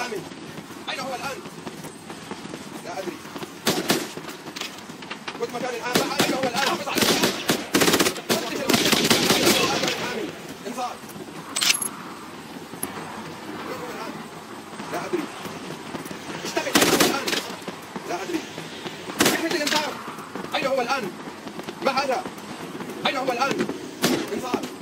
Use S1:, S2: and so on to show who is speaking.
S1: الحامي؟ أين هو الآن؟ لا أدري. خذ مكان الحامي. أين هو الآن؟ حافظ على الحامي. أين هو الآن الحامي؟ انذار. وين هو الآن؟ لا أدري. اشتغل. أين هو الآن؟ لا أدري. فكرة الإنذار. أين هو الآن؟ ما هذا؟ أين هو الآن؟ انذار.